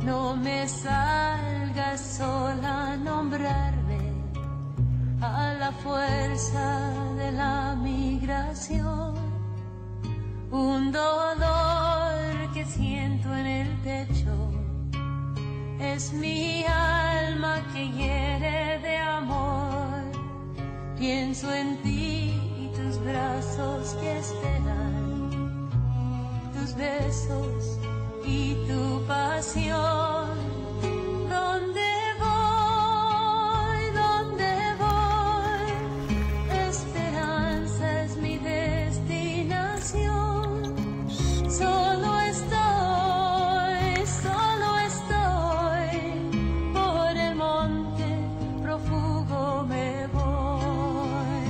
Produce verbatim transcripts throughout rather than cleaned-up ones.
No me salgas sola a nombrarme a la fuerza de la migración. Un dolor que siento en el pecho es mi alma que hiere de amor. Pienso en ti y tus brazos que esperan, tus besos y tu pasión. ¿Dónde voy? ¿Dónde voy? Esperanza es mi destinación. Solo estoy, solo estoy, por el monte prófugo me voy.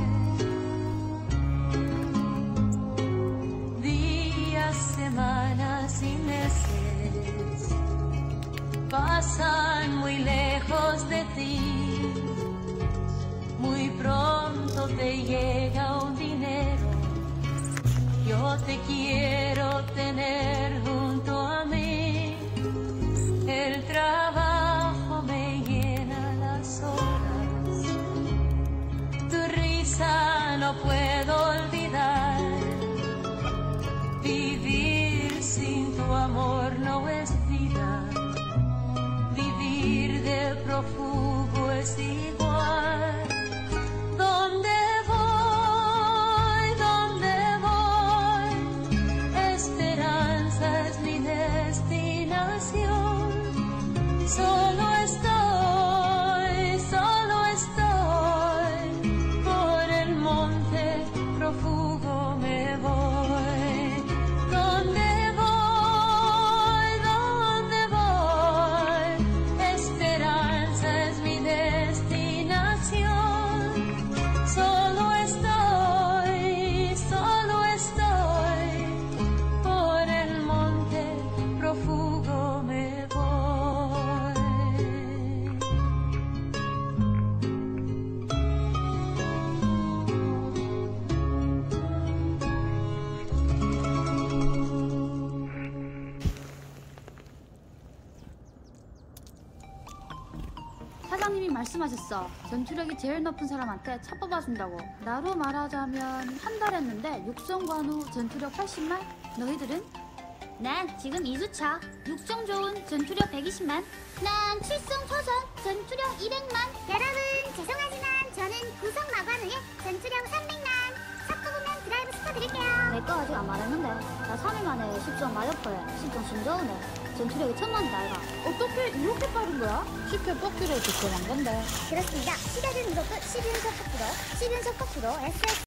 Días, semanas y meses pasan muy lejos de ti. Muy pronto te llega un dinero. Yo te quiero tener junto a mí. El trabajo me llena las horas. Tu risa no puedo olvidar. Vivir sin tu amor no es vida. Vivir de prófugo es igual. ¿Dónde voy? ¿Dónde voy? Esperanza es mi destinación. Solo estoy, solo estoy, por el monte prófugo me voy. ¿Dónde voy? ¿Dónde voy? Esperanza es mi destinación. Solo estoy, solo estoy, por el monte prófugo me voy. 사장님이 말씀하셨어. 전투력이 제일 높은 사람한테 차 뽑아준다고. 나로 말하자면 한 달 했는데 육성 관우 전투력 팔십만? 너희들은? 난 지금 이주차, 육성 좋은 전투력 백이십만. 난 칠성 초전 전투력 이백만. 여러분 죄송하지만 저는 구성 마관우의 전투력 삼백만. 섞어보면 드라이브 시켜드릴게요. 내 거 아직 안 말했는데 나 삼 일 만에 십성 마이어퍼에 십성 신저우네. 전투력이 천만이다 아이가. 어떻게 이렇게 빠른 거야? 쉽게 뽑기로 접근한 건데. 그렇습니다. 시작은 무조건 십윤석 거꾸로, 십윤석 거꾸로 에스에스